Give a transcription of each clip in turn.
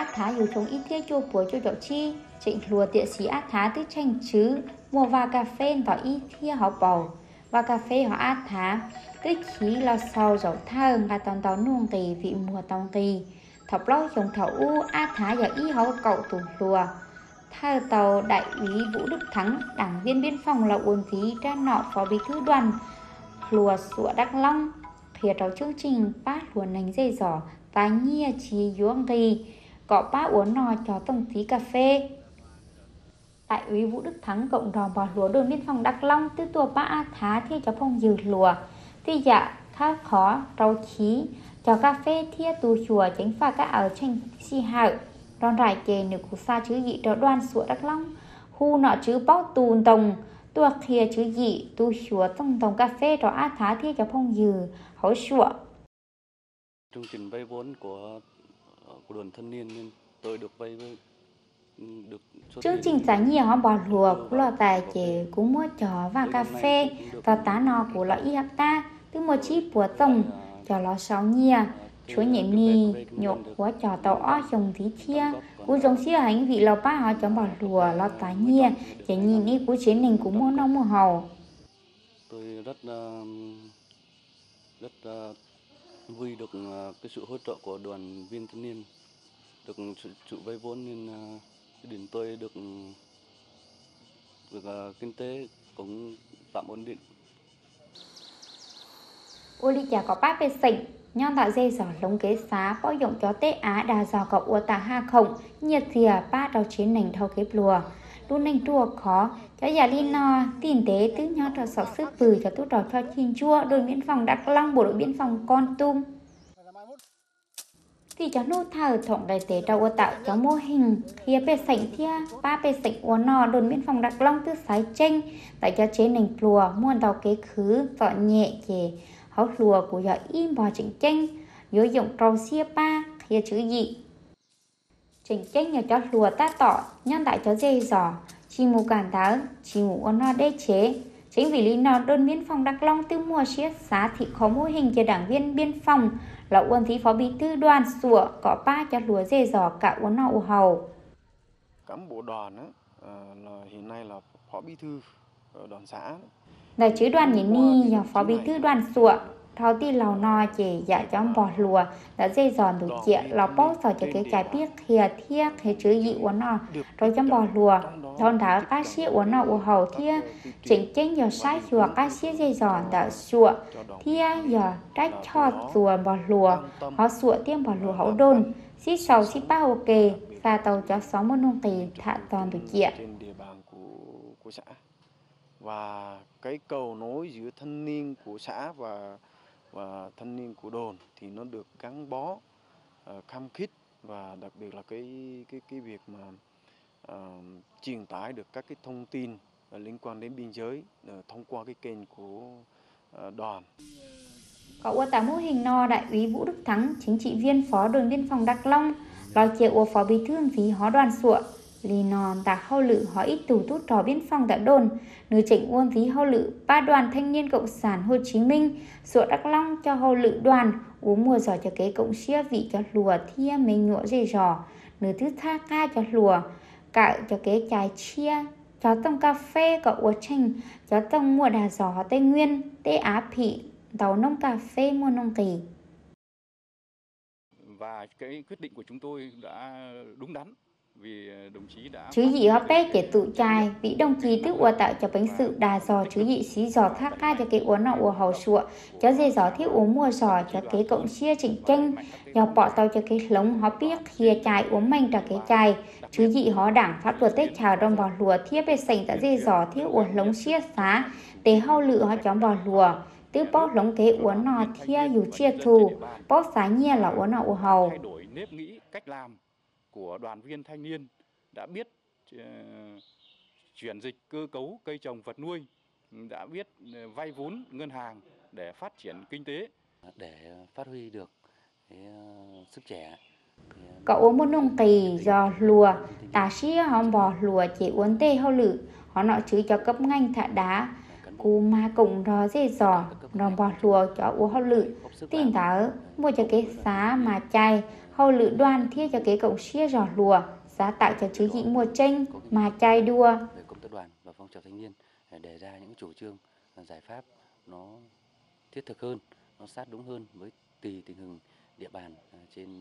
thá dù chống ít thiết chua bùa cho chậu chi trịnh lùa tiệ xí át thá tức tranh chứ mua và cà phê vào ít thiết họ bầu và cà phê họ át thá tức khí là sau dầu thơm và tòn tàu nuông kỳ vị mùa tòng kỳ thọc lót chồng thảo u át thá giờ ý họ cậu tủ lùa thơ tàu đại úy Vũ Đức Thắng đảng viên biên phòng là uốn phí ra nọ phó bí thư đoàn lùa sủa Đắk Long phía trong chương trình bát lùa nành dây giỏ và nhia trí yuông kỳ có bát uống nò cho tổng phí cà phê. Đại úy Vũ Đức Thắng cộng đồng bảo lúa đồn biên phòng Đắk Long tư tua bát thá thi cho phong dừ lùa thì dạ khá khó rau khí cho cà phê thia tù chùa tránh pha các ở tranh si hạo đòn rải chề nữ của xa chứ dị cho đoàn sủa Đắk Long hu nọ chứ bóc tù tông tua kia chứ dị tu chùa tông tông cà phê cho át thá thi cho phong dừ hấu sủa. Chương trình vay vốn của đoàn thanh niên nên tôi được vay với chương trình giá nhiều họ bỏ lùa cũng là tài chế cũng mua chó và cà phê và tá nò của là y hấp ta tức một chi bùa tổng cho nó sáu nhia chúa nhện nì nhột của trò tàu ó chồng tí thia cú giống xí hành vị lò ba họ cho bỏ lùa lo tá nhia chỉ nhìn đi cú chế mình cũng mua nông mua hầu. Tôi rất vui được cái sự hỗ trợ của đoàn viên thanh niên được sự vay vốn nên đến tôi được kinh tế cũng tạm ổn định. Ô đi chả có bát bê sỉnh nhon tạo dây giỏ lống kế xá bỏ dụng chó tê á đà giò cậu ua tà ha khổng nhiệt thìa ba đầu chiến nành thâu kếp lùa đu nành chua khó cho giả linh no tin tế tứ nhó trò sọ sức bừ cho tút trò cho chiên chua đồn biên phòng Đắk Long bộ đội biên phòng Con Tum thì cho nô thờ thổng đại tế trao ua tạo cho mô hình khía bê sảnh thia ba bê sảnh ua nò đồn biên phòng Đắk Long tư sái tranh tại cho chế nành lùa muôn tàu kế khứ dọn nhẹ chề hấu lùa của giờ im bò chỉnh tranh dối dụng trâu xia ba khía chữ dị chỉnh tranh nhờ cho lùa ta tỏ nhân đại cho dây giỏ chi mù cản táo chi mù ua nò đê chế chính vì lý nò đồn biên phòng Đắk Long tư mùa xiết xá thì có mô hình cho đảng viên biên phòng là uốn thí phó bí thư đoàn sủa có ba cho lúa dê giò cả uốn nọ u hầu. Cán bộ đoàn là hiện nay là phó bí thư đoàn xã. Đại chứ đoàn nhỉ ni và phó bí thư đoàn sủa thao ti lào nò chỉ dạ trong bò lúa đã dê giòn đủ chĩa lò bó sò cho cái trái biết khìa thiếc thế chứ dị uốn nọ rồi trong bò lúa thôn đá cá xía uốn nọ u hầu thia chỉnh chênh giờ sai chùa cá xía dê giòn đã sủa thia giờ trách cho chùa bò lúa họ sủa tiêm bò lúa hậu đôn xí sầu xí ba ok xa tàu cho 60 nông kỳ thả toàn đủ chĩa. Trên địa bàn của xã và cái cầu nối giữa thanh niên của xã và thanh niên của đồn thì nó được gắn bó khăng khít và đặc biệt là cái việc mà truyền tải được các cái thông tin liên quan đến biên giới thông qua cái kênh của đoàn. Có ua tả mô hình no đại úy Vũ Đức Thắng chính trị viên phó đồn biên phòng Đắk Long lo chia ua phó bí thư phí hó đoàn sủa lì nòn tả hâu lự họ ít tù tút trò biên phòng tại đồn nữ chỉnh uôn phí hâu lự ba đoàn thanh niên cộng sản Hồ Chí Minh sủa Đắk Long cho hâu lự đoàn uống mùa giò cho kế cộng xia vị cho lùa thia mình nhụa dây giò nữ thứ tha ca cho lùa cạo cho kế trái chia cho tông cà phê có ua tranh cho tông mùa đà giò Tây Nguyên Tây Á Phị tàu nông cà phê mua nông kỳ. Và cái quyết định của chúng tôi đã đúng đắn vì đồng chí đã chứ gì họ bé để tự trai bị đồng chí tức ua tạo cho bánh sự đà giò chứ gì xí giò thác ca cho cái uốn nọ ua hầu sụa cho dê giò thiết uống mua giò cho cái cộng xia chỉnh tranh do bỏ tàu cho cái lống họ biết khía chài uống manh cho cái chài chứ gì họ đảng pháp luật tết chào đồng bò lùa thiết bê sành tại dê giò thiết uống lống xia xá để hao lự họ chóng bò lùa tứ bóp lống kế uốn nọ thia dù chia thù bóp xá nhia là uốn nọ ua hầu. Thay đổi nếp nghĩ cách làm của đoàn viên thanh niên đã biết chuyển dịch cơ cấu cây trồng vật nuôi, đã biết vay vốn ngân hàng để phát triển kinh tế, để phát huy được cái sức trẻ. Cậu uống một nông kỳ do lùa tà xí họ bò lùa chỉ uốn tê hao lử họ nọ chứ cho cấp ngành thả đá cú ma cùng đó dễ dò nó bỏ lùa cho u hậu lự tin tớ mua cho cái giá mà chay hậu lự đoàn thiết cho cái cộng xia giò lùa giá tạo cho chứ dị mua tranh mà chay đua. Về công tác đoàn và phong trào thanh niên đề ra những chủ trương giải pháp nó thiết thực hơn, nó sát đúng hơn với tình hình địa bàn trên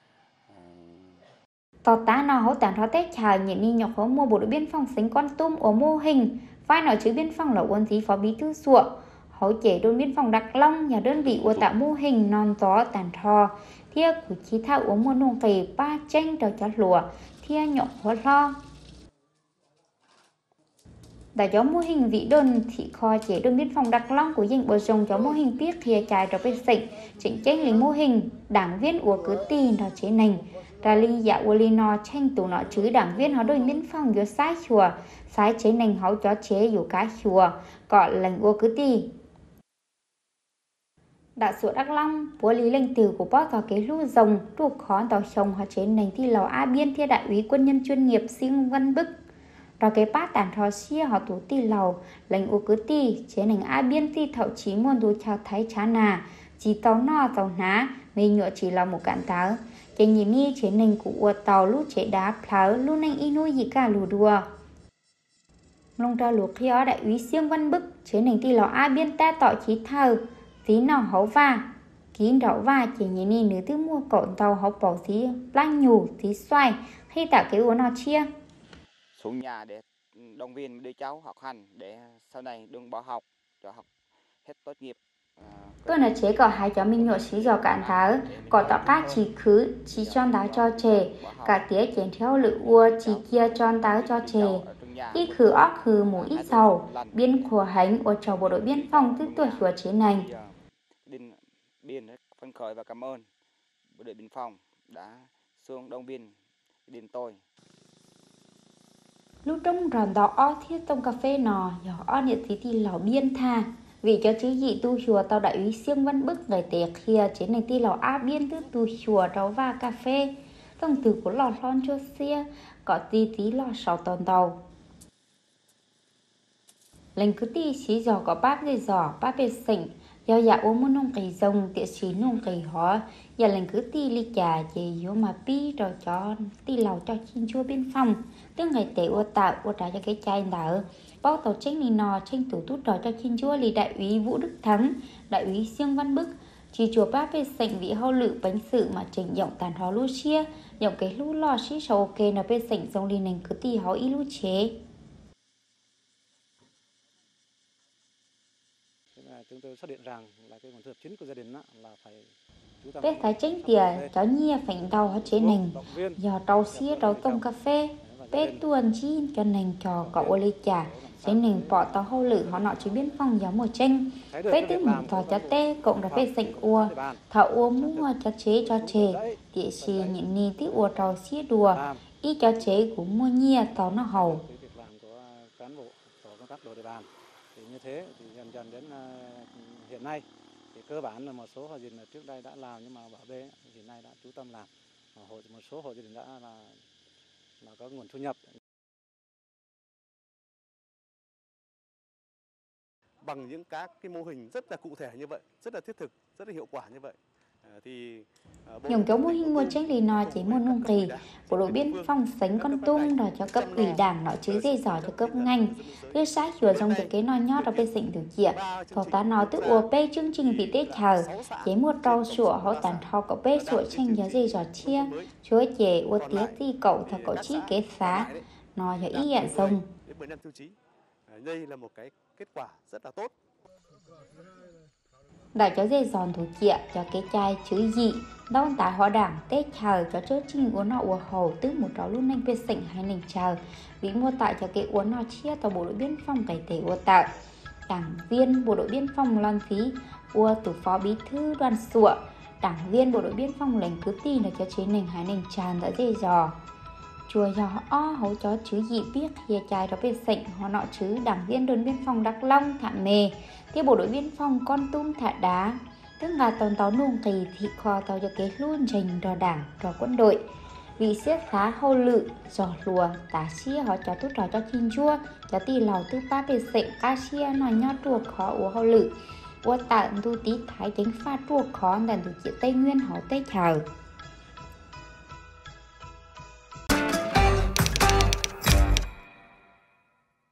tỏ tá nào hỗ tản thó tết chào những ni nhọc hỗ mua bộ đội biên phòng xính con tum ở mô hình vai nói chứ biên phòng là quân tí phó bí thư sụa hỗ chế đồn biên phòng Đắk Long nhà đơn vị của tạo mô hình non gió tản thò thia của chí thao uống mua nông kỳ ba tranh đầu cho lùa thia nhọc hỗ lo đã cho mô hình vị đồn thị kho chế đồn biên phòng Đắk Long của dinh bờ rồng cho mô hình biết khía trái đó bên sịnh chỉnh tranh lấy mô hình đảng viên của cứ tiền đó chế nành ra li dạ của li no tranh tụ nọ chứ đảng viên họ đôi biên phòng vô sai chùa sai chế nành họ cho chế dù cá chùa gọi lệnh của cứ ti đã sửa Đắk Long bố lý lệnh từ của bác vào cái lũ rồng tuộc khó tàu chồng họ chế nành thi lò a biên thiên đại úy quân nhân chuyên nghiệp Siêng Văn Bức rồi cái bát tàn thò xia họ tủ ti lầu lệnh u cứ ti chế nành a biên ti thậu chí muôn đồ chào thái chá nà chỉ tàu no tàu ná mê nhựa chỉ là một cạn táo chế nhìn ni chế nành của tàu lũ chế đá pháo lũ nành inu gì cả lù đùa long ra lũ khi ó đại úy Siêng Văn Bức chế nành ti lầu a biên ta tọ chí thờ tí nào hấu va kín đậu va chế nhìn ni nữ tư mua cộn tàu họ bỏ tí lanh nhủ tí xoay hay tạo cái uốn nó chia xuống nhà để động viên đứa cháu học hành để sau này đừng bỏ học cho học hết tốt nghiệp. Tôi là chế có hai cháu mình nhựa xí dò cạn tháo có tạo các chỉ khứ chỉ tròn đá cho trẻ cả tía chén theo lự ua chỉ kia tròn đá cho trẻ ít khứ óc khứ mũ ít dầu biên khổ hành ở trò bộ đội biên phòng tức tuổi của chế này biên phấn khởi và cảm ơn bộ đội biên phòng đã xuống động viên điền tôi lúc trong ròn đó ó thiết tông cà phê nò nhỏ ó nhiệt tí lò biên tha vì cho chứ dị tu chùa tàu đại úy Siêng Văn Bức ngày tiệc kia chế này ti lò a biên tức tu chùa đó và cà phê tông từ của lò lon cho xia có tí lò sáu tòn tàu lệnh cứ ti xí giò có bát dây giò bát bê sỉnh do dạ uống muốn nông kỳ rồng tiệ xí nông kỳ hóa giờ lệnh cứ ti ly trà chế vô mà pi rồi cho ti lầu cho chiên chua biên phòng tức ngày tệ ua tạo ua trả cho cái chai đỡ bao tàu tranh nì nò tranh tủ tút rồi cho chiên chua lì đại úy Vũ Đức Thắng đại úy Siêng Văn Bức chỉ chùa bát bê sỉnh vị hậu lự bánh sự mà trình giọng tàn hóa lu chia giọng cái lú lò xí sầu ok nó bê sỉnh dòng lì nành cứ ti hóa y lu chế. Chúng tôi xác định rằng là cái nguồn thu nhập chính của gia đình là phải Tết thái chánh tìa cháu nhia phảnh đầu hết chế nành do trâu xía trâu tông cà phê bê tuần chi cho nành trò cậu ô lê trà chế nành bỏ tàu hâu lử họ nọ chỉ biên phong gió mùa tranh bê tư mủ thò cho tê cộng ra bê sạch ua thọ ua mua cho chế cho chề địa xì nhịn ni tí ua trâu xía đùa y cho chế của mua nhia tàu nó hầu. Như thế thì dần đến hiện nay thì cơ bản là một số hộ gia đình trước đây đã làm nhưng mà bảo vệ hiện nay đã chú tâm làm một số hộ gia đình đã là có nguồn thu nhập bằng những các cái mô hình rất là cụ thể như vậy, rất là thiết thực, rất là hiệu quả như vậy. Thì nhung kéo mô hình mua tranh lì nò chế môn nông kỳ bộ đội biên phòng sánh con tung rồi cho cấp ủy đảng nọ chứ dây giỏi cho cấp ngành cứ sát chùa trong cái nò nhót ở bên sịnh từ kia thọ tá nó tức ua bê chương trình vị tết chờ chế một trâu sủa họ tàn thọ cậu bê sủa tranh giá dây giỏi chia chúa chế ua tía ti cậu thọ cậu chi kế phá nó cho ý hẹn sông đây là một cái kết quả rất là tốt. Đại cháu dây giòn thủ chịa cho cái chai chữ dị đón tại họ đảng tết chờ cho chớ trình uốn nọ ua hầu tức một trò lúc nanh bê sỉnh hay nành chờ vì mua tại cho cái uốn nọ chia tàu bộ đội biên phòng cải tế ua tạo đảng viên bộ đội biên phòng Loan Phí ua từ phó bí thư đoàn sụa đảng viên bộ đội biên phòng lệnh cứ tin là cho chế nành hay nành tràn đã dây giò chùa giò o hấu chó chứ dị biết hìa chai đó bê sỉnh họ nọ chứ đảng viên đồn biên phòng Đắk Long Thạ Mề tiếp bộ đội biên phòng Con Tum Thạ Đá tức là tàu nông kỳ thị kho tàu cho kế luôn trình đò đảng đò quân đội vì siết khá hâu lự giỏ lùa tả xia họ cho tốt trò cho chín chua cho tì lầu tư ba bề sệ ca xia nói nhót trùa khó ủa hâu lự ủa tận tu tí thái chính pha trùa khó đàn tu chỉ Tây Nguyên họ Tây Chờ